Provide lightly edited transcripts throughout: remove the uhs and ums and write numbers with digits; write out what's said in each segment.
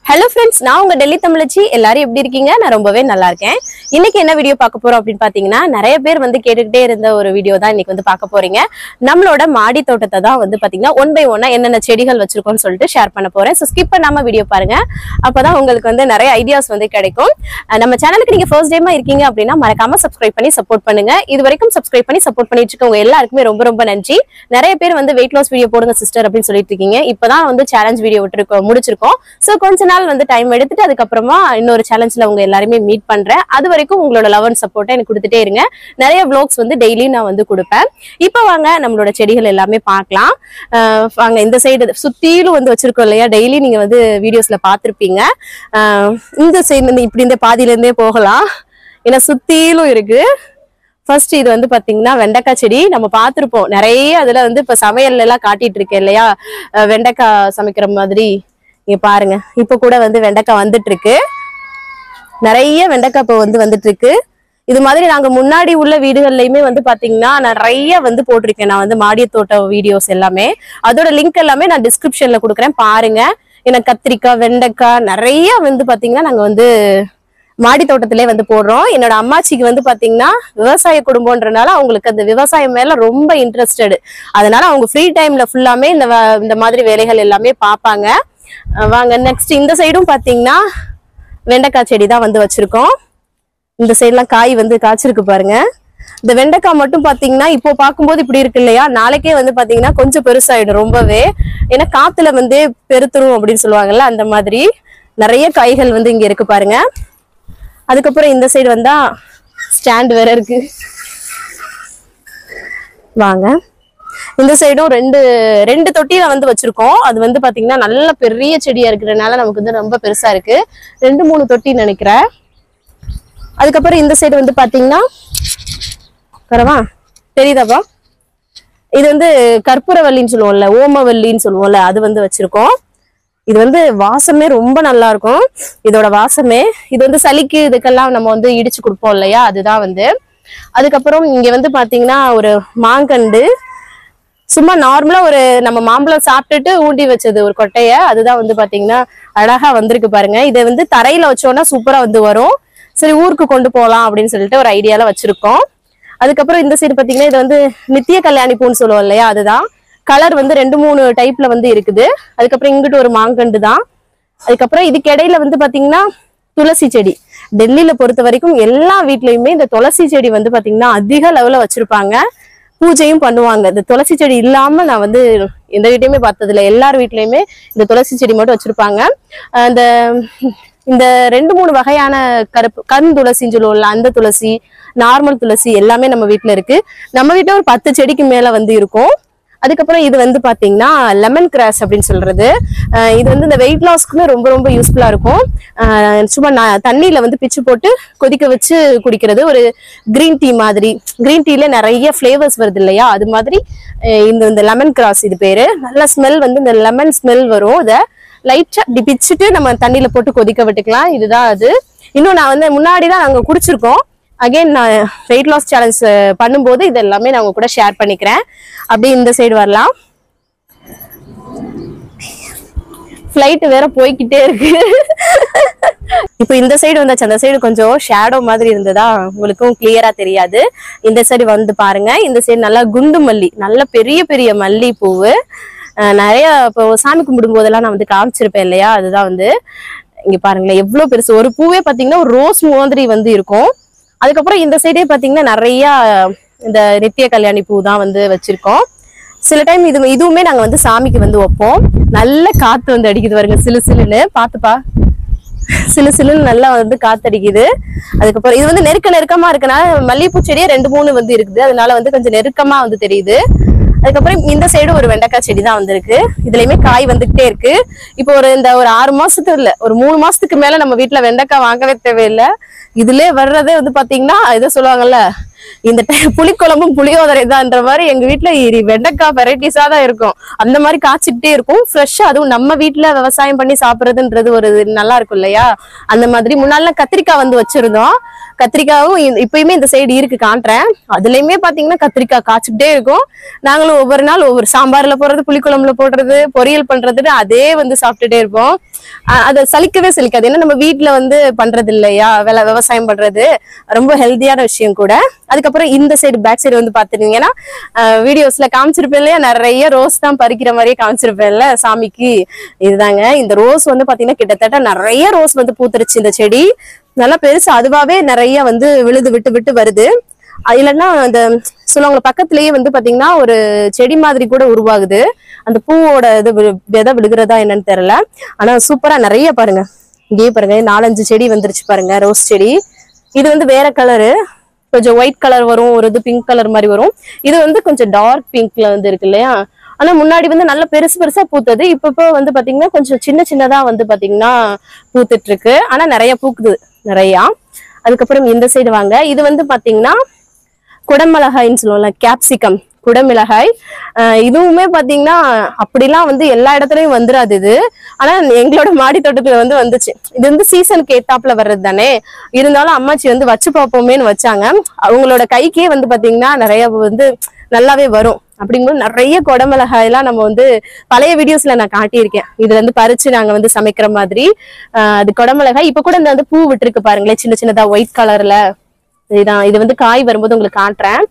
Hello friends, நான் உங்க டெல்லி தமிழச்சி. எல்லாரும் எப்படி இருக்கீங்க? நான் ரொம்பவே நல்லா இருக்கேன். இன்னைக்கு என்ன வீடியோ பார்க்க போறோம் அப்படினு பாத்தீங்கன்னா, நிறைய பேர் வந்து கேட்டுக்கிட்டே இருந்த ஒரு வீடியோ தான் இன்னைக்கு வந்து பார்க்க போறீங்க. நம்மளோட மாடி தோட்டத்தை தான் வந்து பாத்தீங்கன்னா 1 by 1 என்னென்ன செடிகள் வச்சிருக்கோம்னு சொல்லிட்டு ஷேர் பண்ண போறேன். சோ ஸ்கிப் பண்ணாம வீடியோ பாருங்க. அப்பதான் உங்களுக்கு வந்து நிறைய ஐடியாஸ் வந்து கிடைக்கும். நம்ம சேனலுக்கு நீங்க ஃபர்ஸ்ட் டைமா இருக்கீங்க அப்படினா மறக்காம சப்ஸ்கிரைப் பண்ணி சப்போர்ட் பண்ணுங்க. இதுவரைக்கும் சப்ஸ்கிரைப் பண்ணி சப்போர்ட் பண்ணிட்டு இருக்கவங்க எல்லாருக்குமே ரொம்ப ரொம்ப நன்றி. நிறைய பேர் வந்து weight loss வீடியோ போடுங்க சிஸ்டர் அப்படின்னு சொல்லிட்டு இருக்கீங்க. இப்பதான் வந்து சேலஞ்ச் வீடியோ முடிச்சிருக்கோம். சோ கொஞ்ச நாள் வந்து டைம் எடுத்துட்டு அதுக்கப்புறமா இன்னொரு சேலஞ்ச்ல உங்க எல்லாருமே மீட் பண்றேன். அது வரைக்கும் உங்களோட லவ் அண்ட் சப்போர்ட்டை எனக்கு கொடுத்துட்டே இருங்க. நிறைய vlogs வந்து டெய்லி நான் வந்து கொடுப்பேன். இப்போ வாங்க நம்மளோட செடிகள் எல்லாமே பார்க்கலாம். வாங்க இந்த சைடு சுத்திலும் வந்து வச்சிருக்கோம் இல்லையா, டெய்லி நீங்க வந்து வீடியோஸ்ல பார்த்திருப்பீங்க. இந்த சைடு இப்படி இந்த பாதியில இருந்தே போகலாம், ஏன்னா சுத்திலும் இருக்கு. ஃபர்ஸ்ட் இது வந்து பாத்தீங்கன்னா வெண்டைக்காய் செடி. நம்ம பார்த்திருப்போம் நிறைய. அதுல வந்து இப்ப சமையல் எல்லாம் காட்டிட்டு இருக்கேன் இல்லையா, வெண்டைக்காய் சமைக்கிற மாதிரி. இங்க பாருங்க, இப்ப கூட வந்து வெண்டைக்காய் வந்துட்டு இருக்கு. நிறைய வெண்டைக்காய் இப்ப வந்துட்டு இருக்கு. இது மாதிரி நாங்க முன்னாடி உள்ள வீடுகள்லயுமே வந்து பாத்தீங்கன்னா நிறைய வந்து போட்டிருக்கேன். நான் வந்து மாடி தோட்ட வீடியோஸ் எல்லாமே, அதோட லிங்க் எல்லாமே நான் டிஸ்கிரிப்ஷன்ல கொடுக்குறேன், பாருங்க. எனக்கு கத்திரிக்காய், வெண்டைக்காய் நிறைய வந்து பாத்தீங்கன்னா நாங்க வந்து மாடி தோட்டத்திலே வந்து போடுறோம். என்னோட அம்மாச்சிக்கு வந்து பாத்தீங்கன்னா விவசாய குடும்பம்ன்றனால அவங்களுக்கு அந்த விவசாயம் மேல ரொம்ப இன்ட்ரெஸ்டட். அதனால அவங்க ஃப்ரீ டைம்ல ஃபுல்லாமே இந்த மாதிரி வேலைகள் எல்லாமே பார்ப்பாங்க. வாங்க நெக்ஸ்ட் இந்த சைடும் பாத்தீங்கன்னா வெண்டைக்காய் செடி தான் வந்து வச்சிருக்கோம். இந்த சைட்லாம் காய் வந்து காய்ச்சிருக்கு பாருங்க. இந்த வெண்டைக்காய் மட்டும் பாத்தீங்கன்னா இப்போ பார்க்கும்போது இப்படி இருக்கு இல்லையா, நாளைக்கே வந்து பாத்தீங்கன்னா கொஞ்சம் பெருசாயிடும் ரொம்பவே. ஏன்னா காத்துல வந்து பெருத்துரும் அப்படின்னு சொல்லுவாங்கல்ல, அந்த மாதிரி நிறைய காய்கள் வந்து இங்க இருக்கு பாருங்க. அதுக்கப்புறம் இந்த சைடு வந்தா ஸ்டாண்ட் வேற இருக்கு. வாங்க இந்த சைடும் ரெண்டு தொட்டியில வந்து வச்சிருக்கோம். அது வந்து பாத்தீங்கன்னா நல்ல பெரிய செடியா இருக்கிறதுனால நமக்கு வந்து ரொம்ப பெருசா இருக்கு. 2-3 தொட்டி நினைக்கிறேன். அதுக்கப்புறம் இந்த சைடு வந்து பாத்தீங்கன்னா வரவா தெரியுதாப்பா, இது வந்து கற்பூரவல்லின்னு சொல்லுவோம்ல, ஓமவல்லின்னு சொல்லுவோம்ல, அது வந்து வச்சிருக்கோம். இது வந்து வாசமே ரொம்ப நல்லா இருக்கும். இதோட வாசமே இது வந்து சளிக்கு இதுக்கெல்லாம் நம்ம வந்து இடிச்சு கொடுப்போம் இல்லையா, அதுதான் வந்து. அதுக்கப்புறம் இங்க வந்து பாத்தீங்கன்னா ஒரு மாங்கண்டு, சும்மா நார்மலா ஒரு நம்ம மாம்பழம் சாப்பிட்டுட்டு ஊண்டி வச்சது ஒரு கொட்டைய, அதுதான் வந்து பாத்தீங்கன்னா அழகா வந்திருக்கு பாருங்க. இதை வந்து தரையில வச்சோம்னா சூப்பரா வந்து வரும். சரி ஊருக்கு கொண்டு போகலாம் அப்படின்னு சொல்லிட்டு ஒரு ஐடியால வச்சிருக்கோம். அதுக்கப்புறம் இந்த சைடு பாத்தீங்கன்னா இது வந்து நித்திய கல்யாணி பூன்னு சொல்லுவோம் இல்லையா, அதுதான். கலர் வந்து 2-3 டைப்ல வந்து இருக்குது. அதுக்கப்புறம் இங்கிட்டு ஒரு மாங்கண்டு தான். அதுக்கப்புறம் இதுக்கு இடையில வந்து பாத்தீங்கன்னா துளசி செடி. டெல்லியில பொறுத்த வரைக்கும் எல்லா வீட்லயுமே இந்த துளசி செடி வந்து பாத்தீங்கன்னா அதிக லெவல்ல வச்சிருப்பாங்க, பூஜையும் பண்ணுவாங்க. இந்த துளசி செடி இல்லாம நான் வந்து எந்த வீட்டையுமே பார்த்ததில்ல. எல்லார் வீட்லயுமே இந்த துளசி செடி மட்டும் வச்சிருப்பாங்க. இந்த 2-3 வகையான கண் துளசின்னு சொல்லுவோம்ல, அந்த துளசி, நார்மல் துளசி எல்லாமே நம்ம வீட்டுல இருக்கு. நம்ம வீட்டுல ஒரு 10 செடிக்கு மேல வந்து இருக்கும். அதுக்கப்புறம் இது வந்து பாத்தீங்கன்னா லெமன் கிராஸ் அப்படின்னு சொல்றது. இது வந்து இந்த வெயிட் லாஸ்க்குமே ரொம்ப ரொம்ப யூஸ்ஃபுல்லா இருக்கும். சும்மா தண்ணியில வந்து பிச்சு போட்டு கொதிக்க வச்சு குடிக்கிறது. ஒரு கிரீன் டீ மாதிரி. கிரீன் டீல நிறைய ஃபிளேவர்ஸ் வருது இல்லையா, அது மாதிரி இந்த லெமன் கிராஸ் இது பேரு. நல்ல ஸ்மெல் வந்து இந்த லெமன் ஸ்மெல் வரும். இதை லைட்டா பிச்சுட்டு நம்ம தண்ணியில போட்டு கொதிக்க விட்டுக்கலாம். இதுதான் அது. இன்னும் நான் வந்து முன்னாடிதான் நாங்க குடிச்சிருக்கோம். அகைன் நான் வெயிட் லாஸ் சேலஞ்ச் பண்ணும்போது இது எல்லாமே நான் உங்க கூட ஷேர் பண்ணிக்கிறேன். அப்படியே இந்த சைடு வரலாம். ஃபிளைட் வேற போய்கிட்டே இருக்கு. இப்போ இந்த சைடு வந்தாச்சு. அந்த சைடு கொஞ்சம் ஷேடோ மாதிரி இருந்ததா உங்களுக்கும் கிளியரா தெரியாது. இந்த சைடு வந்து பாருங்க. இந்த சைடு நல்லா குண்டு மல்லி, நல்ல பெரிய பெரிய மல்லி பூவு நிறைய. இப்போ சாமி கும்பிடும் போதெல்லாம் நான் வந்து காமிச்சிருப்பேன் இல்லையா, அதுதான் வந்து. இங்க பாருங்களேன் எவ்வளவு பெருசு. ஒரு பூவே பாத்தீங்கன்னா ஒரு ரோஸ் மாதிரி வந்து இருக்கும். அதுக்கப்புறம் இந்த சைடே பாத்தீங்கன்னா நிறைய இந்த நித்திய கல்யாணி பூ தான் வந்து வச்சிருக்கோம். சில டைம் இதுவுமே நாங்க வந்து சாமிக்கு வந்து வைப்போம். நல்ல காத்து வந்து அடிக்குது பாருங்க, சிலு சிலுன்னு. பாத்துப்பா, சிலு சிலுன்னு நல்லா வந்து காத்தடிக்குது. அதுக்கப்புறம் இது வந்து நெருக்கமா இருக்கனால மல்லிகைப்பூ செடியே 2-3 வந்து இருக்குது, அதனால வந்து கொஞ்சம் நெருக்கமா வந்து தெரியுது. அதுக்கப்புறம் இந்த சைடு ஒரு வெண்டைக்காய் செடி தான் வந்திருக்கு. இதுலயுமே காய் வந்துகிட்டே இருக்கு. இப்போ ஒரு 6 மாசத்துக்கு இல்ல, ஒரு 3 மாசத்துக்கு மேல நம்ம வீட்டுல வெண்டைக்காய் வாங்கவே தேவையில்லை. இதுலயே வர்றதே வந்து பாத்தீங்கன்னா இதை சொல்லுவாங்கல்ல, இந்த புளிக்குழம்பும் புளியோதரை தான்ன்ற மாதிரி எங்க வீட்டுல வெண்டைக்காய் வெரைட்டிஸா தான் இருக்கும். அந்த மாதிரி காய்ச்சிக்கிட்டே இருக்கும் ஃப்ரெஷ்ஷா. அதுவும் நம்ம வீட்டுல விவசாயம் பண்ணி சாப்பிடுறதுன்றது ஒரு நல்லா இருக்கும் இல்லையா? அந்த மாதிரி முன்னால கத்திரிக்காய் வந்து வச்சிருந்தோம். கத்திரிக்காயும் இப்பயுமே இந்த சைடு இருக்கு, காட்டுறேன். அதுலயுமே பாத்தீங்கன்னா கத்திரிக்காய் காய்ச்சிக்கிட்டே இருக்கும். நாங்களும் ஒவ்வொரு நாள் ஒவ்வொரு சாம்பார்ல போடுறது, புளிக்குழம்புல போடுறது, பொரியல் பண்றதுன்னு அதே வந்து சாப்பிட்டுட்டே இருப்போம். அதை சலிக்கவே சலிக்காது. ஏன்னா நம்ம வீட்டுல வந்து பண்றது இல்லையா, விவசாயம் பண்றது ரொம்ப ஹெல்த்தியான விஷயம் கூட. அதுக்கப்புறம் இந்த சைடு பேக் சைடு வந்து பாத்துட்டீங்கன்னா வீடியோஸ்ல காமிச்சிருப்பேன் இல்லையா, நிறைய ரோஸ் தான் பறிக்கிற மாதிரியே காமிச்சிருப்பேன்ல சாமிக்கு. இதுதாங்க இந்த ரோஸ் வந்து பாத்தீங்கன்னா கிட்டத்தட்ட நிறைய ரோஸ் வந்து பூத்துருச்சு. இந்த செடி நல்லா பெருசு, அதுவாவே நிறைய வந்து விழுது விட்டு விட்டு வருது. இல்லைன்னா அந்த சொல்லுவாங்க பக்கத்திலேயே வந்து பாத்தீங்கன்னா ஒரு செடி மாதிரி கூட உருவாகுது. அந்த பூவோட இது விதை விழுகிறதா என்னன்னு தெரியல. ஆனா சூப்பரா நிறைய பாருங்க, இங்கேயே பாருங்க 4-5 செடி வந்துருச்சு பாருங்க, ரோஸ் செடி. இது வந்து வேற கலரு, கொஞ்சம் ஒயிட் கலர் வரும், ஒரு இது பிங்க் கலர் மாதிரி வரும். இது வந்து கொஞ்சம் டார்க் பிங்க்ல வந்து இருக்கு இல்லையா. ஆனா முன்னாடி வந்து நல்ல பெருசு பெருசா பூத்தது. இப்போ வந்து பாத்தீங்கன்னா கொஞ்சம் சின்ன சின்னதா வந்து பாத்தீங்கன்னா பூத்துட்டு இருக்கு. ஆனா நிறைய பூக்குது நிறையா. அதுக்கப்புறம் இந்த சைடு வாங்க. இது வந்து பாத்தீங்கன்னா குடமிளகாய்ன்னு சொல்லுவோம்ல, கேப்சிகம், குடமிளகாய். இதுவுமே பாத்தீங்கன்னா அப்படிலாம் வந்து எல்லா இடத்துலயும் வந்துடாது இது. ஆனா எங்களோட மாடி தோட்டத்துல வந்து வந்துச்சு. இது வந்து சீசனுக்கு ஏத்தாப்புல வர்றது தானே. இருந்தாலும் அம்மாச்சி வந்து வச்சு பார்ப்போமேன்னு வச்சாங்க. அவங்களோட கைக்கே வந்து பாத்தீங்கன்னா நிறைய வந்து நல்லாவே வரும். அப்படிங்கும்போது நிறைய குடமிளகாய் எல்லாம் நம்ம வந்து பழைய வீடியோஸ்ல நான் காட்டியிருக்கேன். இதுல இருந்து பறிச்சு நாங்க வந்து சமைக்கிற மாதிரி. அது குடமிளகாய். இப்ப கூட இந்த வந்து பூ விட்டுருக்கு பாருங்களேன், சின்ன சின்னதா ஒயிட் கலர்ல. இதுதான், இது வந்து காய் வரும்போது உங்களுக்கு காட்டுறேன்.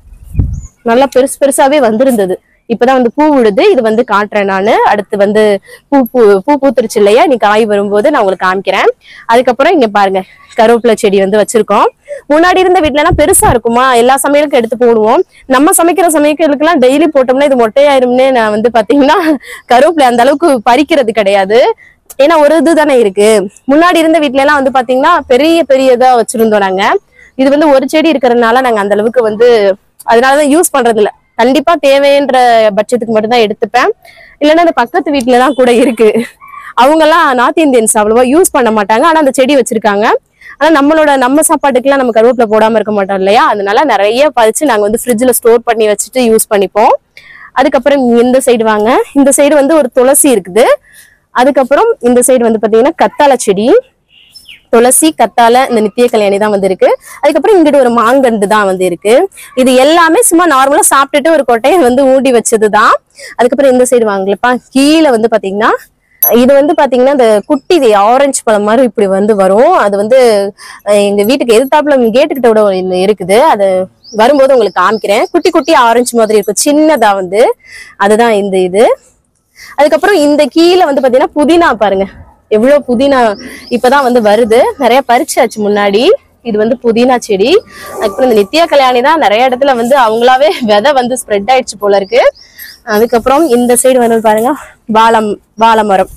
நல்லா பெருசு பெருசாவே வந்திருந்தது. இப்பதான் வந்து பூ விடுது. இது வந்து காட்டுறேன் நானு. அடுத்து வந்து பூ பூத்துருச்சு இல்லையா, நீ காய் வரும்போது நான் உங்களுக்கு காமிக்கிறேன். அதுக்கப்புறம் இங்க பாருங்க கருவேப்பிலை செடி வந்து வச்சிருக்கோம். முன்னாடி இருந்த வீட்டுல எல்லாம் பெருசா இருக்குமா, எல்லா சமையலுக்கும் எடுத்து போடுவோம். நம்ம சமைக்கிற சமைக்கிறதுக்கு எல்லாம் டெய்லி போட்டோம்னா இது மொட்டையாயிரும்னு நான் வந்து பாத்தீங்கன்னா கருவேப்பிலை அந்த அளவுக்கு பறிக்கிறது கிடையாது. ஏன்னா ஒரு இது தானே இருக்கு. முன்னாடி இருந்த வீட்டுல எல்லாம் வந்து பாத்தீங்கன்னா பெரிய பெரியதா வச்சிருந்தோம் நாங்க. இது வந்து ஒரு செடி இருக்கிறதுனால நாங்க அந்த அளவுக்கு வந்து அதனாலதான் யூஸ் பண்றது இல்ல. கண்டிப்பா தேவைன்ற பட்சத்துக்கு மட்டும்தான் எடுத்துப்பேன். இல்லைன்னா அந்த பக்கத்து வீட்டுலதான் கூட இருக்கு. அவங்க எல்லாம் நார்த் இந்தியன்ஸ் அவ்வளவா யூஸ் பண்ண மாட்டாங்க. ஆனா அந்த செடி வச்சிருக்காங்க. ஆனா நம்ம சாப்பாட்டுக்குலாம் நம்ம கருவேப்பிலை போடாம இருக்க மாட்டோம் இல்லையா, அதனால நிறைய பறிச்சு நாங்க வந்து ஃப்ரிட்ஜ்ல ஸ்டோர் பண்ணி வச்சுட்டு யூஸ் பண்ணிப்போம். அதுக்கப்புறம் இந்த சைடு வாங்க. இந்த சைடு வந்து ஒரு துளசி இருக்குது. அதுக்கப்புறம் இந்த சைடு வந்து பாத்தீங்கன்னா கத்தாழை செடி, துளசி, கத்தாழை, இந்த நித்திய கல்யாணி தான் வந்து இருக்கு. அதுக்கப்புறம் இங்கிட்டு ஒரு மாங்கண்டு தான் வந்து இருக்கு. இது எல்லாமே சும்மா நார்மலா சாப்பிட்டுட்டு ஒரு கொட்டையை வந்து ஊண்டி வச்சதுதான். அதுக்கப்புறம் இந்த சைடு வாங்கலப்பா, கீழே வந்து பாத்தீங்கன்னா இது வந்து பாத்தீங்கன்னா இந்த குட்டி ஆரஞ்சு பழம் மாதிரி இப்படி வந்து வரும். அது வந்து எங்க வீட்டுக்கு எதிர்த்தாப்புல கேட்டுக்கிட்ட கூட இருக்குது. அது வரும்போது உங்களுக்கு காமிக்கிறேன். குட்டி குட்டி ஆரஞ்சு மாதிரி இருக்கும், சின்னதா வந்து. அதுதான் இந்த இது. அதுக்கப்புறம் இந்த கீழே வந்து பாத்தீங்கன்னா புதினா பாருங்க, எவ்வளவு புதினா இப்பதான் வந்து வருது. நிறைய பறிச்சாச்சு முன்னாடி. இது வந்து புதினா செடி. அதுக்கப்புறம் இந்த நித்திய கல்யாணி தான் நிறைய இடத்துல வந்து அவங்களாவே விதை வந்து ஸ்ப்ரெட் ஆயிடுச்சு போல இருக்கு. அதுக்கப்புறம் இந்த சைடு வந்து பாருங்க வாழை மரம்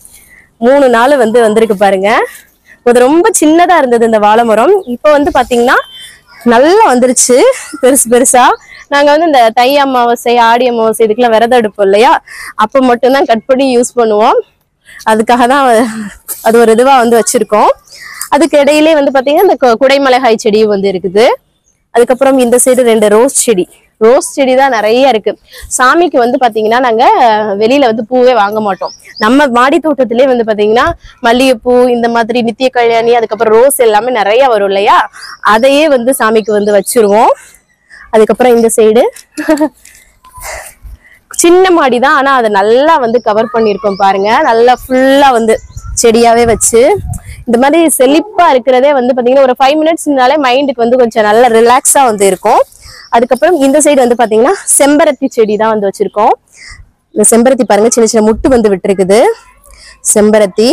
3 நாள் வந்து வந்திருக்கு பாருங்க. அது ரொம்ப சின்னதா இருந்தது இந்த வாழை மரம். இப்ப வந்து பாத்தீங்கன்னா நல்லா வந்துருச்சு பெருசு பெருசா. நாங்க வந்து இந்த தை அமாவாசை, ஆடி அமாவாசை இதுக்கெல்லாம் விரதம் எடுப்போம் இல்லையா, அப்ப மட்டும்தான் கட் பண்ணி யூஸ் பண்ணுவோம். அதுக்காக தான் அது ஒரு இதுவா வந்து வச்சிருக்கோம். அதுக்கு இடையிலே வந்து பாத்தீங்கன்னா இந்த குடைமிளகாய் செடியும் வந்து இருக்குது. அதுக்கப்புறம் இந்த சைடு 2 ரோஸ் செடி தான் நிறைய இருக்கு. சாமிக்கு வந்து பாத்தீங்கன்னா நாங்க வெளியில வந்து பூவே வாங்க மாட்டோம். நம்ம மாடி தோட்டத்திலே வந்து பாத்தீங்கன்னா மல்லிகைப்பூ, இந்த மாதிரி நித்திய கல்யாணி, அதுக்கப்புறம் ரோஸ் எல்லாமே நிறைய வரும் இல்லையா, அதையே வந்து சாமிக்கு வந்து வச்சிருவோம். அதுக்கப்புறம் இந்த சைடு சின்ன மாடி தான், ஆனா அதை நல்லா வந்து கவர் பண்ணியிருக்கோம் பாருங்க. நல்லா ஃபுல்லா வந்து செடியாவே வச்சு இந்த மாதிரி செழிப்பா இருக்கிறதே வந்து பாத்தீங்கன்னா ஒரு 5 மினிட்ஸ்னாலே மைண்டுக்கு வந்து கொஞ்சம் நல்லா ரிலாக்ஸா வந்து இருக்கும். அதுக்கப்புறம் இந்த சைடு வந்து பாத்தீங்கன்னா செம்பருத்தி செடி தான் வந்து வச்சிருக்கோம். இந்த செம்பருத்தி பாருங்க, சின்ன சின்ன முட்டு வந்து விட்டுருக்குது செம்பருத்தி.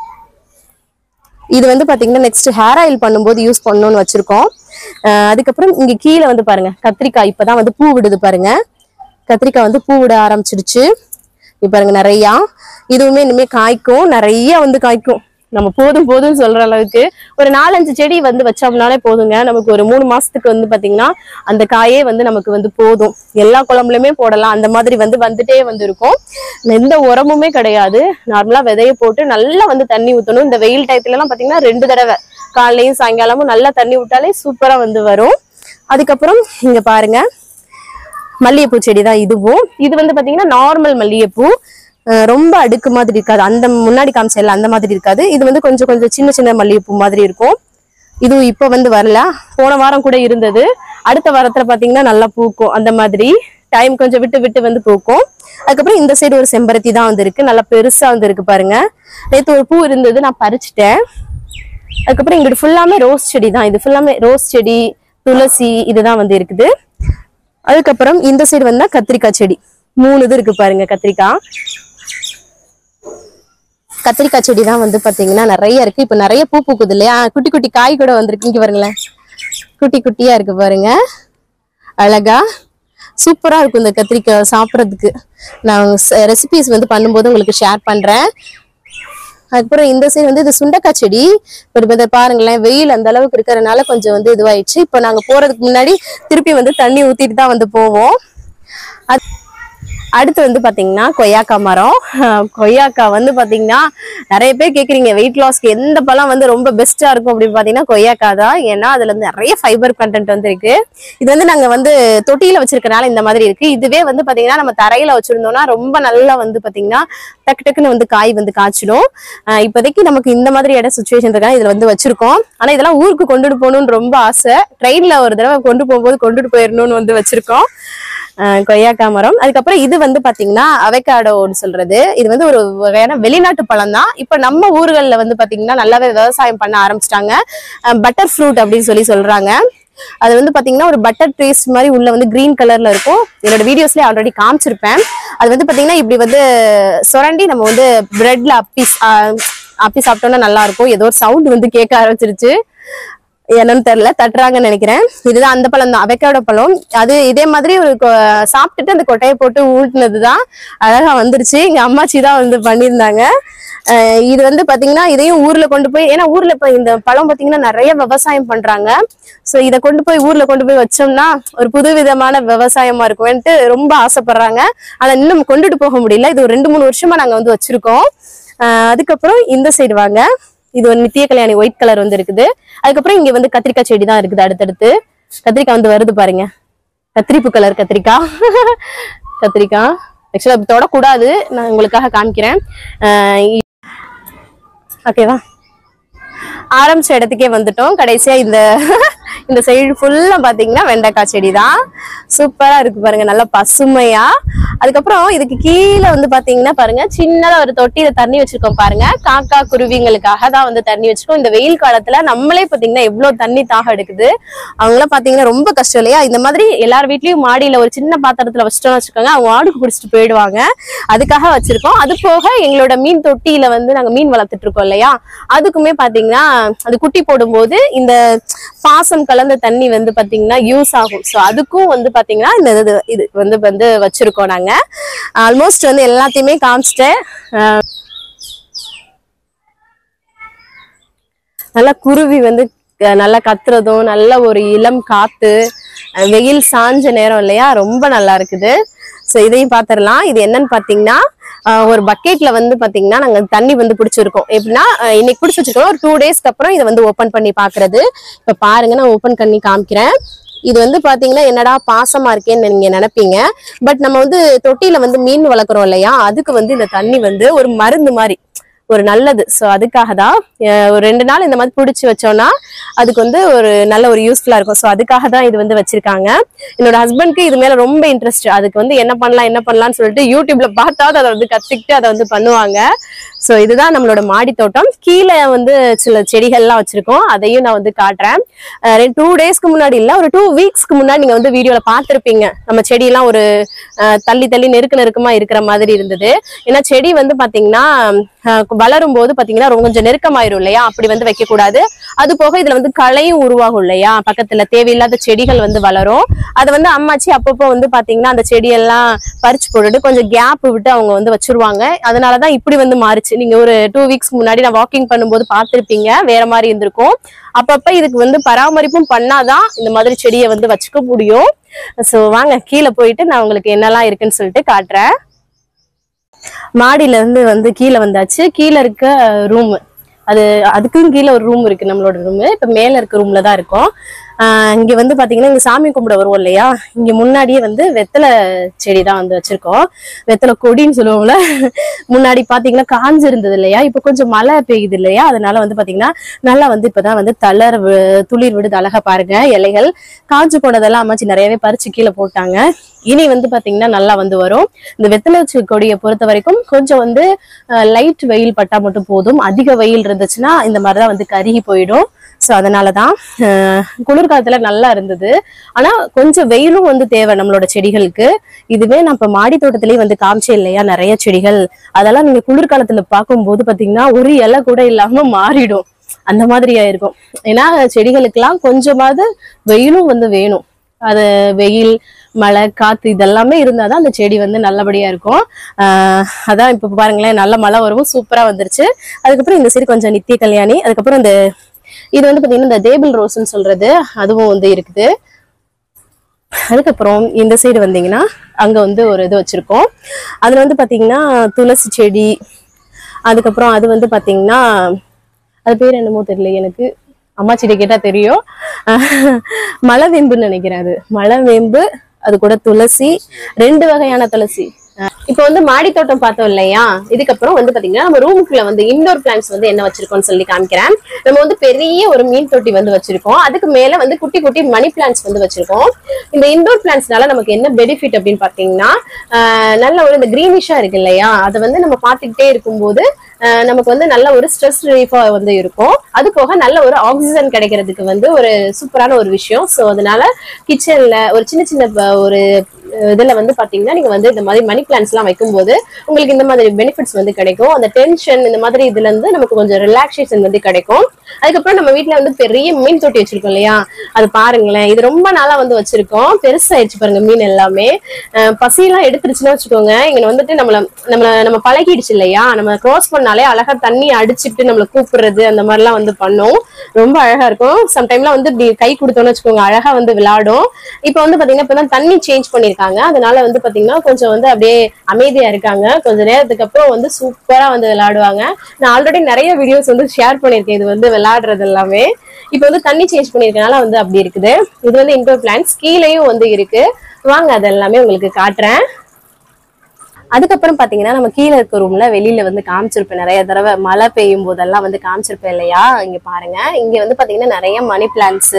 இது வந்து பாத்தீங்கன்னா நெக்ஸ்ட் ஹேர் ஆயில் பண்ணும்போது யூஸ் பண்ணணும்னு வச்சிருக்கோம். அதுக்கப்புறம் இங்க கீழே வந்து பாருங்க கத்திரிக்காய் இப்பதான் வந்து பூ விடுது பாருங்க. கத்திரிக்காய் வந்து பூ விட ஆரம்பிச்சிருச்சு. இப்ப பாருங்க நிறையா. இதுவுமே இனிமே காய்க்கும், நிறைய வந்து காய்க்கும். நம்ம போதும் போதும்னு சொல்ற அளவுக்கு ஒரு 4-5 செடி வந்து வச்சோம்னாலே போதுங்க. நமக்கு ஒரு 3 மாசத்துக்கு வந்து பாத்தீங்கன்னா அந்த காயே வந்து நமக்கு வந்து போதும். எல்லா குழம்புலயுமே போடலாம். அந்த மாதிரி வந்து வந்துட்டே வந்து இருக்கும். எந்த உரமுமே கிடையாது. நார்மலா விதைய போட்டு நல்லா வந்து தண்ணி ஊற்றணும். இந்த வெயில் டயத்துல எல்லாம் பாத்தீங்கன்னா 2 தடவை காலையிலையும் சாயங்காலமும் நல்லா தண்ணி விட்டாலே சூப்பரா வந்து வரும். அதுக்கப்புறம் இங்க பாருங்க மல்லிகைப்பூ செடி தான் இதுவும். இது வந்து பாத்தீங்கன்னா நார்மல் மல்லிகைப்பூ, ரொம்ப அடுக்கு மாதிரி இருக்காது, அந்த முன்னாடி காமிச்சல அந்த மாதிரி இருக்காது. இது வந்து கொஞ்சம் கொஞ்சம் சின்ன சின்ன மல்லிகைப்பூ மாதிரி இருக்கும். இதுவும் இப்ப வந்து வரல, போன வாரம் கூட இருந்தது. அடுத்த வாரத்துல பாத்தீங்கன்னா நல்லா பூக்கும், அந்த மாதிரி டைம் கொஞ்சம் விட்டு விட்டு வந்து பூக்கும். அதுக்கப்புறம் இந்த சைடு ஒரு செம்பருத்தி தான் வந்து இருக்கு, நல்லா பெருசா வந்து இருக்கு பாருங்க. நேற்று ஒரு பூ இருந்தது, நான் பறிச்சுட்டேன். அதுக்கப்புறம் இங்கிட்டு ஃபுல்லாமே ரோஸ் செடி தான், இது ஃபுல்லாமே ரோஸ் செடி, துளசி இதுதான் வந்து இருக்குது. அதுக்கப்புறம் இந்த சைடு வந்தா கத்திரிக்காய் செடி 3 இது இருக்கு பாருங்க. கத்திரிக்காய் செடி தான் வந்து பாத்தீங்கன்னா நிறைய இருக்கு. இப்ப நிறைய பூ பூக்குது இல்லையா, குட்டி குட்டி காய் கூட வந்திருக்கு. இங்க பாருங்களேன், குட்டி குட்டியா இருக்கு பாருங்க, அழகா சூப்பரா இருக்கும் இந்த கத்திரிக்காய் சாப்பிட்றதுக்கு. நான் ரெசிபிஸ் வந்து பண்ணும்போது உங்களுக்கு ஷேர் பண்றேன். அதுக்கப்புறம் இந்த சைடு வந்து இது சுண்டக்காய் செடி. இப்போ பாருங்களேன், வெயில் அந்த அளவுக்கு இருக்கிறதுனால கொஞ்சம் வந்து இதுவாயிடுச்சு. இப்போ நாங்க போறதுக்கு முன்னாடி திருப்பி வந்து தண்ணி ஊத்திட்டு தான் வந்து போவோம். அடுத்து வந்து பாத்தீங்கன்னா கொய்யாக்காய் மரம். கொய்யாக்காய் வந்து பாத்தீங்கன்னா நிறைய பேர் கேக்குறீங்க வெயிட் லாஸ்க்கு எந்த பழம் வந்து ரொம்ப பெஸ்டா இருக்கும் அப்படின்னு பாத்தீங்கன்னா கொய்யாக்காய் தான். ஏன்னா அதுல இருந்து நிறைய ஃபைபர் கண்டென்ட் வந்து இருக்கு. இது வந்து நாங்க வந்து தொட்டியில வச்சிருக்கனால இந்த மாதிரி இருக்கு. இதுவே வந்து பாத்தீங்கன்னா நம்ம தரையில வச்சிருந்தோம்னா ரொம்ப நல்லா வந்து பாத்தீங்கன்னா டக்கு டக்குன்னு வந்து காய் வந்து காய்ச்சிடும். இப்போதைக்கு நமக்கு இந்த மாதிரி இடம் சுச்சுவேஷன் இருக்கா, இதுல வந்து வச்சிருக்கோம். ஆனா இதெல்லாம் ஊருக்கு கொண்டுட்டு போகணும்னு ரொம்ப ஆசை. ட்ரெயின்ல ஒரு தடவை கொண்டு போகும்போது கொண்டுட்டு போயிடணும்னு வந்து வச்சிருக்கோம் கொய்யாக்காய் மரம். அதுக்கப்புறம் இது வந்து பாத்தீங்கன்னா அவகேடோன்னு சொல்றது. இது வந்து ஒரு வகையான வெளிநாட்டு பழம் தான். இப்ப நம்ம ஊர்கள்ல வந்து பாத்தீங்கன்னா நல்லாவே விவசாயம் பண்ண ஆரம்பிச்சிட்டாங்க. பட்டர் ஃப்ரூட் அப்படின்னு சொல்றாங்க. அது வந்து பாத்தீங்கன்னா ஒரு பட்டர் டேஸ்ட் மாதிரி உள்ள வந்து கிரீன் கலர்ல இருக்கும். என்னோட வீடியோஸ்ல ஆல்ரெடி காமிச்சிருப்பேன். அது வந்து பாத்தீங்கன்னா இப்படி வந்து சுரண்டி நம்ம வந்து பிரெட்ல அப்பி சாப்பிட்டோம்னா நல்லா இருக்கும். ஏதோ ஒரு சவுண்ட் வந்து கேட்க ஆரம்பிச்சிருச்சு, என்னன்னு தெரியல, தட்டுறாங்கன்னு நினைக்கிறேன். இதுதான் அந்த பழம் தான், அவகேடோ பழம். அது இதே மாதிரி ஒரு சாப்பிட்டுட்டு அந்த கொட்டையை போட்டு ஊட்டினதுதான், அழகா வந்துருச்சு. எங்க அம்மாச்சி தான் வந்து பண்ணியிருந்தாங்க. இது வந்து பாத்தீங்கன்னா இதையும் ஊர்ல கொண்டு போய், ஏன்னா ஊர்ல இப்ப இந்த பழம் பாத்தீங்கன்னா நிறைய விவசாயம் பண்றாங்க. சோ இதை கொண்டு போய் ஊர்ல கொண்டு போய் வச்சோம்னா ஒரு புது விதமான விவசாயமா இருக்கும்ட்டு ரொம்ப ஆசைப்படுறாங்க. ஆனா இன்னும் கொண்டுட்டு போக முடியல. இது ஒரு 2-3 வருஷமா நாங்க வந்து வச்சிருக்கோம். அதுக்கப்புறம் இந்த சைடு வாங்க, இது ஒரு நித்திய கல்யாணி ஒயிட் கலர் வந்து இருக்குது. அதுக்கப்புறம் இங்க வந்து கத்திரிக்காய் செடி தான் இருக்குது. அடுத்தடுத்து கத்திரிக்காய் வந்து வருது பாருங்க, கத்திரிப்பு கலர் கத்திரிக்காய். ஆக்சுவலா தொடக்கூடாது, நான் உங்களுக்காக காமிக்கிறேன். ஓகேவா, ஆரம்பிச்ச இடத்துக்கே வந்துட்டோம். கடைசியா இந்த சைடு ஃபுல்லா பாத்தீங்கன்னா வெண்டைக்காய் செடி தான். சூப்பரா இருக்கு பாருங்க, நல்லா பசுமையா. அதுக்கப்புறம் இதுக்கு கீழே வந்து பாத்தீங்கன்னா பாருங்க, சின்னதா ஒரு தொட்டியில தண்ணி வச்சிருக்கோம் பாருங்க. காக்கா குருவிங்களுக்காக தான் வந்து தண்ணி வச்சிருக்கோம். இந்த வெயில் காலத்துல நம்மளே பாத்தீங்கன்னா எவ்வளவு தண்ணி தாகம் எடுக்குது, அவங்களாம் பாத்தீங்கன்னா ரொம்ப கஷ்டம் இல்லையா. இந்த மாதிரி எல்லார் வீட்லயும் மாடியில ஒரு சின்ன பாத்திரத்துல வச்சுட்டோம்னு வச்சுக்கோங்க, அவங்க ஆடுக்கு குடிச்சிட்டு போயிடுவாங்க. அதுக்காக வச்சிருக்கோம். அது போக எங்களோட மீன் தொட்டியில வந்து நாங்க மீன் வளர்த்துட்டு இருக்கோம் இல்லையா, அதுக்குமே பாத்தீங்கன்னா அது குட்டி போடும்போது இந்த பாசம் கலந்த தண்ணி வந்து பாத்தீங்கன்னா யூஸ் ஆகும். சோ அதுக்கும் வந்து பாத்தீங்கன்னா இது வந்து வச்சிருக்கோம் நாங்க. ஆல்மோஸ்ட் வந்து எல்லாத்தையுமே காமிச்சிட்டேன். நல்லா குருவி வந்து நல்லா கத்துறதும், நல்ல ஒரு இளம் காத்து, வெயில் சாஞ்ச நேரம் இல்லையா, ரொம்ப நல்லா இருக்குது. சோ இதையும் பாத்திரலாம். இது என்னன்னு பாத்தீங்கன்னா ஒரு பக்கெட்ல வந்து பாத்தீங்கன்னா நாங்க தண்ணி வந்து பிடிச்சிருக்கோம். எப்படின்னா இன்னைக்கு பிடிச்சி வச்சிருக்கோம், ஒரு 2 டேஸ்க்கு அப்புறம் இதை வந்து ஓபன் பண்ணி பாக்குறது. இப்ப பாருங்க, நான் ஓபன் பண்ணி காமிக்கிறேன். இது வந்து பாத்தீங்கன்னா என்னடா பாசமா இருக்கேன்னு நீங்க நினைப்பீங்க. பட் நம்ம வந்து தொட்டியில வந்து மீன் வளர்க்குறோம் இல்லையா, அதுக்கு வந்து இந்த தண்ணி வந்து ஒரு மருந்து மாதிரி ஒரு நல்லது. சோ அதுக்காக தான் ஒரு 2 நாள் இந்த மாதிரி பிடிச்சி வச்சோம்னா அதுக்கு வந்து ஒரு நல்ல ஒரு யூஸ்ஃபுல்லா இருக்கும். சோ அதுக்காக தான் இது வந்து வச்சிருக்காங்க. என்னோட ஹஸ்பண்ட்க்கு இது மேல ரொம்ப இன்ட்ரெஸ்ட். அதுக்கு வந்து என்ன பண்ணலாம்னு சொல்லிட்டு யூடியூப்ல பார்த்தாவது அதை வந்து கத்துக்கிட்டு அதை வந்து பண்ணுவாங்க. சோ இதுதான் நம்மளோட மாடி தோட்டம். கீழே வந்து சில செடிகள்லாம் வச்சிருக்கோம், அதையும் நான் வந்து காட்டுறேன். 2 டேஸ்க்கு முன்னாடி இல்ல, ஒரு 2 வீக்ஸ்க்கு முன்னாடி நீங்க வந்து வீடியோல பாத்திருப்பீங்க. நம்ம செடியெல்லாம் ஒரு தள்ளி தள்ளி நெருக்கமா இருக்கிற மாதிரி இருந்தது. ஏன்னா செடி வந்து பாத்தீங்கன்னா வளரும் போது பாத்தீங்கன்னா கொஞ்சம் நெருக்கமாயிரும் இல்லையா, அப்படி வந்து வைக்க கூடாது. அது போக இதுல வந்து களையும் உருவாகும் இல்லையா, பக்கத்துல தேவையில்லாத செடிகள் வந்து வளரும். அதை வந்து அம்மாச்சி அப்பப்போ வந்து பாத்தீங்கன்னா அந்த செடியெல்லாம் பறிச்சு போட்டுட்டு கொஞ்சம் கேப் விட்டு அவங்க வந்து வச்சிருவாங்க. அதனாலதான் இப்படி வந்து மாறுச்சு. நீங்க ஒரு 2 வீக்ஸ் முன்னாடி நான் வாக்கிங் பண்ணும்போது பாத்திருப்பீங்க, வேற மாதிரி இருந்திருக்கும். அப்பப்ப இதுக்கு வந்து பராமரிப்பும் பண்ணாதான் இந்த மாதிரி செடியை வந்து வச்சுக்க முடியும். சோ வாங்க கீழே போயிட்டு நான் உங்களுக்கு என்னெல்லாம் இருக்குன்னு சொல்லிட்டு காட்டுறேன். மாடியில இருந்து வந்து கீழே வந்தாச்சு. கீழே இருக்க ரூம், அதுக்கும் கீழே ஒரு ரூம் இருக்கு, நம்மளோட ரூம். இப்ப மேல இருக்க ரூம்ல தான் இருக்கும். இங்க வந்து பாத்தீங்கன்னா இங்க சாமி கும்பிட வருவோம் இல்லையா, இங்க முன்னாடியே வந்து வெத்தலை செடி தான் வந்து வச்சிருக்கோம். வெத்தலை கொடின்னு சொல்லுவோம்ல. முன்னாடி பாத்தீங்கன்னா காஞ்சு இருந்தது இல்லையா, இப்ப கொஞ்சம் மழை பெய்யுது இல்லையா, அதனால வந்து பாத்தீங்கன்னா நல்லா வந்து இப்பதான் வந்து துளிர் விடுது. அழகா பாருங்க, இலைகள் காஞ்சு போனதெல்லாம் அம்மாச்சி நிறையவே பறிச்சு கீழே போட்டாங்க. இனி வந்து பாத்தீங்கன்னா நல்லா வந்து வரும். இந்த வெத்தலை கொடியை பொறுத்த வரைக்கும் கொஞ்சம் வந்து லைட் வெயில் பட்டா மட்டும் போதும். அதிக வெயில் இருந்துச்சுன்னா இந்த மாதிரிதான் வந்து கருகி போயிடும். ஸோ அதனாலதான் குளிர்காலத்துல நல்லா இருந்தது. ஆனா கொஞ்சம் வெயிலும் வந்து தேவை நம்மளோட செடிகளுக்கு. இதுவே நான் இப்ப மாடி தோட்டத்திலேயே வந்து காமிச்சேன் இல்லையா நிறைய செடிகள், அதெல்லாம் நீங்க குளிர்காலத்துல பார்க்கும்போது பாத்தீங்கன்னா ஒரு இலை கூட இல்லாம மாறிடும். அந்த மாதிரியா இருக்கும். ஏன்னா செடிகளுக்கெல்லாம் கொஞ்சமாவது வெயிலும் வந்து வேணும். அது வெயில் மழை காத்து இதெல்லாமே இருந்தாதான் அந்த செடி வந்து நல்லபடியா இருக்கும். அதான் இப்ப பாருங்களேன், நல்ல மழை வரவும் சூப்பரா வந்துருச்சு. அதுக்கப்புறம் இந்த சைடு கொஞ்சம் நித்திய கல்யாணி, அதுக்கப்புறம் இந்த இது வந்து பாத்தீங்கன்னா இந்த டேபிள் ரோஸ்ன்னு சொல்றது அதுவும் வந்து இருக்குது. அதுக்கப்புறம் இந்த சைடு வந்தீங்கன்னா அங்க வந்து ஒரு இது வச்சிருக்கோம். அதுல வந்து பாத்தீங்கன்னா துளசி செடி, அதுக்கப்புறம் அது வந்து பாத்தீங்கன்னா அது பேர் என்னமோ தெரியல எனக்கு, அம்மா செடி கேட்டா தெரியும். மலைவேம்புன்னு நினைக்கிறேன். அது மலைவேம்பு, அது கூட துளசி, 2 வகையான துளசி. இப்ப வந்து மாடி தோட்டம் பார்த்தோம் இல்லையா, இதுக்கப்புறம் வந்து பாத்தீங்கன்னா நம்ம ரூமுக்குள்ள வந்து இன்டோர் பிளான்ஸ் வந்து என்ன வச்சிருக்கோம்னு சொல்லி காமிக்கிறேன். நம்ம வந்து பெரிய ஒரு மீன் தொட்டி வந்து வச்சிருக்கோம். அதுக்கு மேல வந்து குட்டி குட்டி மணி பிளான்ஸ் வந்து வச்சிருக்கோம். இந்த இன்டோர் பிளான்ஸ்னால நமக்கு என்ன பெனிஃபிட் அப்படின்னு பாத்தீங்கன்னா, நல்ல ஒரு இந்த கிரீனிஷா இருக்கு இல்லையா, அதை வந்து நம்ம பார்த்துக்கிட்டே இருக்கும்போது நமக்கு வந்து நல்ல ஒரு ஸ்ட்ரெஸ் ரிலீஃபா வந்து இருக்கும். அது போக நல்ல ஒரு ஆக்சிஜன் கிடைக்கிறதுக்கு வந்து ஒரு சூப்பரான ஒரு விஷயம். ஸோ அதனால கிச்சன்ல ஒரு சின்ன சின்ன ஒரு இதுல வந்து பாத்தீங்கன்னா நீங்க வந்து இந்த மாதிரி மணி பிளான்ஸ் எல்லாம் வைக்கும்போது உங்களுக்கு இந்த மாதிரி பெனிஃபிட்ஸ் வந்து கிடைக்கும். அந்த டென்ஷன் இந்த மாதிரி இதுல இருந்து நமக்கு கொஞ்சம் ரிலாக்ஸேஷன் வந்து கிடைக்கும். அதுக்கப்புறம் நம்ம வீட்டுல வந்து பெரிய மீன் தொட்டி வச்சிருக்கோம் இல்லையா, அது பாருங்களேன், இது ரொம்ப நாளா வந்து வச்சிருக்கோம். பெருசாயிடுச்சு பாருங்க மீன் எல்லாமே. பசியெல்லாம் எடுத்துருச்சுன்னா வச்சுக்கோங்க, இங்க வந்துட்டு நம்ம பழகிடுச்சு இல்லையா, நம்ம கிராஸ் பண்ணாலே அழகா தண்ணி அடிச்சுட்டு நம்மளை கூப்பிடுறது அந்த மாதிரி எல்லாம் வந்து பண்ணும். ரொம்ப அழகா இருக்கும். சம்டைம்லாம் வந்து இப்படி கை கொடுத்தோம்னு வச்சுக்கோங்க, அழகா வந்து விளையாடும். இப்ப வந்து பாத்தீங்கன்னா இப்பதான் தண்ணி சேஞ்ச் பண்ணிருக்காங்க. அதனால வந்து பாத்தீங்கன்னா கொஞ்சம் வந்து அப்படியே அமைதியா இருக்காங்க. கொஞ்ச நேரத்துக்கு அப்புறம் வந்து சூப்பரா வந்து விளையாடுவாங்க. நான் ஆல்ரெடி நிறைய வீடியோஸ் வந்து ஷேர் பண்ணிருக்கேன் இது வந்து விளையாடுறது எல்லாமே. இப்ப வந்து தண்ணி சேஞ்ச் பண்ணிருக்கனால வந்து அப்படி இருக்குது. இது வந்து இன்டோர் பிளான்ஸ் கீழேயும் வந்து இருக்கு. வாங்க அது எல்லாமே உங்களுக்கு காட்டுறேன். அதுக்கப்புறம் பாத்தீங்கன்னா நம்ம கீழே இருக்க ரூம்ல வெளியில வந்து காமிச்சிருப்பேன் நிறைய தடவை, மழை பெய்யும் போதெல்லாம் வந்து காமிச்சிருப்பேன் இல்லையா. இங்க பாருங்க, இங்க வந்து பாத்தீங்கன்னா நிறைய மணி பிளான்ட்ஸ்,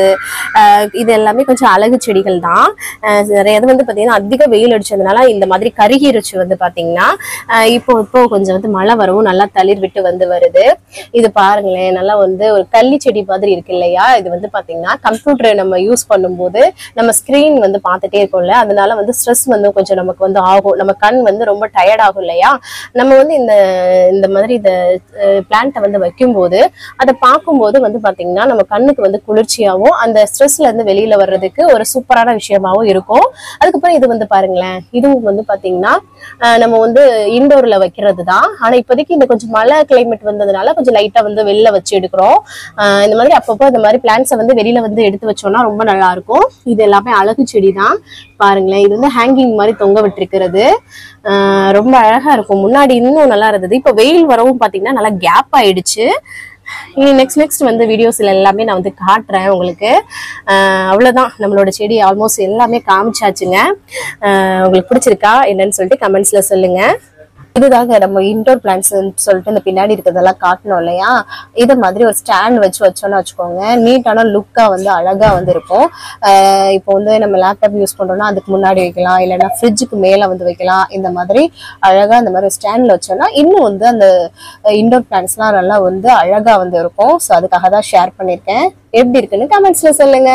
இது எல்லாமே கொஞ்சம் அழகு செடிகள் தான். நிறைய இது வந்து பாத்தீங்கன்னா அதிக வெயில் அடிச்சதுனால இந்த மாதிரி கருகிருச்சு வந்து பாத்தீங்கன்னா. இப்போ கொஞ்சம் வந்து மழை வரவும் நல்லா தளிர் விட்டு வந்து வருது. இது பாருங்களேன், நல்லா வந்து ஒரு கள்ளி செடி மாதிரி இருக்கு இல்லையா. இது வந்து பாத்தீங்கன்னா கம்ப்யூட்டரை நம்ம யூஸ் பண்ணும்போது நம்ம ஸ்கிரீன் வந்து பார்த்துட்டே இருக்கோம்ல, அதனால வந்து ஸ்ட்ரெஸ் வந்து கொஞ்சம் நமக்கு வந்து ஆகும். நம்ம கண் வந்து ரொம்ப டயர்ட் ஆகும் இல்லையா. நம்ம வந்து இந்த மாதிரி இந்த பிளான்ட்டை வந்து வைக்கும்போது அதை பார்க்கும்போது வந்து பாத்தீங்கன்னா நம்ம கண்ணுக்கு வந்து குளிர்ச்சியாகவும் அந்த ஸ்ட்ரெஸ்ல இருந்து வெளியில வர்றதுக்கு ஒரு சூப்பரான விஷயமாவும் இருக்கும். அதுக்கப்புறம் இது வந்து பாருங்களேன், இதுவும் வந்து பாத்தீங்கன்னா நம்ம வந்து இன்டோர்ல வைக்கிறது தான். ஆனா இப்போதைக்கு இந்த கொஞ்சம் மழை கிளைமேட் வந்ததுனால கொஞ்சம் லைட்டா வந்து வெளில வச்சு எடுக்கிறோம். இந்த மாதிரி அப்பப்போ இந்த மாதிரி பிளான்ட்ஸை வந்து வெளியில வந்து எடுத்து வச்சோம்னா ரொம்ப நல்லா இருக்கும். இது எல்லாமே அழகு செடி தான். பாருங்களேன், இது வந்து ஹேங்கிங் மாதிரி தொங்க விட்டுருக்கிறது. ரொம்ப அழகா இருக்கும். முன்னாடி இன்னும் நல்லா இருந்தது. இப்ப வெயில் வரவும் பாத்தீங்கன்னா நல்லா கேப் ஆயிடுச்சு. இனி நெக்ஸ்ட் வந்து வீடியோஸ்ல எல்லாமே நான் வந்து காட்டுறேன் உங்களுக்கு. அவ்வளவுதான், நம்மளோட செடி ஆல்மோஸ்ட் எல்லாமே காமிச்சாச்சுங்க. உங்களுக்கு பிடிச்சிருக்கா என்னன்னு சொல்லிட்டு கமெண்ட்ஸ்ல சொல்லுங்க. இதுதாங்க நம்ம இன்டோர் பிளான்ஸ் சொல்லிட்டு இந்த பின்னாடி இருக்கிறதெல்லாம் காட்டணும் இல்லையா. இதை மாதிரி ஒரு ஸ்டாண்ட் வச்சோன்னு வச்சுக்கோங்க, நீட்டான லுக்கா வந்து அழகா வந்து இருக்கும். இப்போ வந்து நம்ம லேப்டாப் யூஸ் பண்றோம்னா அதுக்கு முன்னாடி வைக்கலாம், இல்லைன்னா ஃப்ரிட்ஜுக்கு மேல வந்து வைக்கலாம். இந்த மாதிரி அழகா இந்த மாதிரி ஸ்டாண்ட்ல வச்சோம்னா இன்னும் வந்து அந்த இன்டோர் பிளான்ஸ்லாம் நல்லா வந்து அழகா வந்து இருக்கும். ஸோ அதுக்காக தான் ஷேர் பண்ணியிருக்கேன். எப்படி இருக்குன்னு கமெண்ட்ஸ்ல சொல்லுங்க.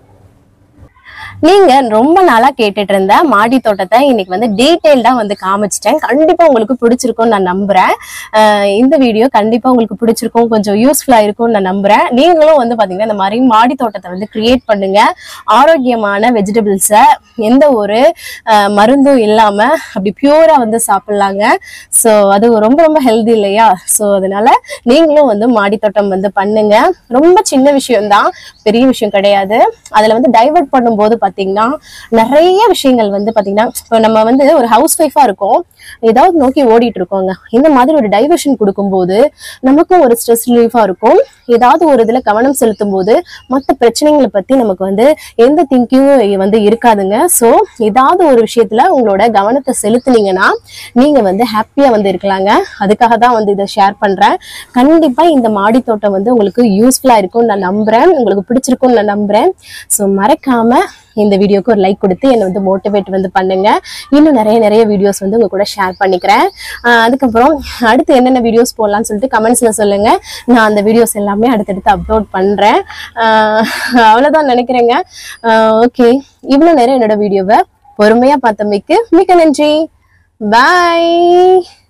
நீங்க ரொம்ப நாளா கேட்டுட்டு இருந்த மாடி தோட்டத்தை இன்னைக்கு வந்து டீடைல்டா வந்து காமிச்சிட்டேன். கண்டிப்பா உங்களுக்கு பிடிச்சிருக்கும்னு நான் நம்புறேன். இந்த வீடியோ கண்டிப்பா உங்களுக்கு பிடிச்சிருக்கும், கொஞ்சம் யூஸ்ஃபுல்லா இருக்கும்னு நான் நம்புறேன். நீங்களும் வந்து பாத்தீங்கன்னா இந்த மாதிரி மாடி தோட்டத்தை வந்து கிரியேட் பண்ணுங்க. ஆரோக்கியமான வெஜிடபிள்ஸை எந்த ஒரு மருந்தும் இல்லாம அப்படி பியூரா வந்து சாப்பிடலாங்க. ஸோ அது ரொம்ப ரொம்ப ஹெல்தி இல்லையா. ஸோ அதனால நீங்களும் வந்து மாடி தோட்டம் வந்து பண்ணுங்க. ரொம்ப சின்ன விஷயம்தான், பெரிய விஷயம் கிடையாது. அதுல வந்து டைவர்ட் பண்ணும்போது பாத்தீங்கன்னா நிறைய விஷயங்கள் வந்து பாத்தீங்கன்னா, இப்போ நம்ம வந்து ஒரு ஹவுஸ் ஒய்ஃபா இருக்கோம், ஏதாவது நோக்கி ஓடிட்டு இருக்கோங்க. இந்த மாதிரி ஒரு டைவர்ஷன் கொடுக்கும் போது நமக்கும் ஒரு ஸ்ட்ரெஸ் ரிலீஃபா இருக்கும். ஏதாவது ஒரு இதுல கவனம் செலுத்தும் போது மற்ற பிரச்சனைகளை பத்தி நமக்கு வந்து எந்த திங்கிங்கும் வந்து இருக்காதுங்க. ஸோ ஏதாவது ஒரு விஷயத்துல உங்களோட கவனத்தை செலுத்துனீங்கன்னா நீங்க வந்து ஹாப்பியா வந்து இருக்கலாங்க. அதுக்காக தான் வந்து இதை ஷேர் பண்றேன். கண்டிப்பா இந்த மாடி தோட்டம் வந்து உங்களுக்கு யூஸ்ஃபுல்லா இருக்கும்னு நான் நம்புறேன், உங்களுக்கு பிடிச்சிருக்கும்னு நான் நம்புறேன். ஸோ மறக்காம இந்த வீடியோக்கு ஒரு லைக் கொடுத்து என்னை வந்து மோட்டிவேட் வந்து பண்ணுங்க. இன்னும் நிறைய வீடியோஸ் வந்து உங்க கூட ஷேர் பண்ணிக்கிறேன். அதுக்கப்புறம் அடுத்து என்னென்ன வீடியோஸ் போடலாம்னு சொல்லிட்டு கமெண்ட்ஸ்ல சொல்லுங்க. நான் அந்த வீடியோஸ் எல்லாமே அடுத்தடுத்து அப்லோட் பண்றேன். அவ்வளவுதான் நினைக்கிறேங்க. ஓகே, இவ்வளவு நேரம் என்னோட வீடியோவை பொறுமையா பார்த்தமைக்கு மிக்க நன்றி. பாய்.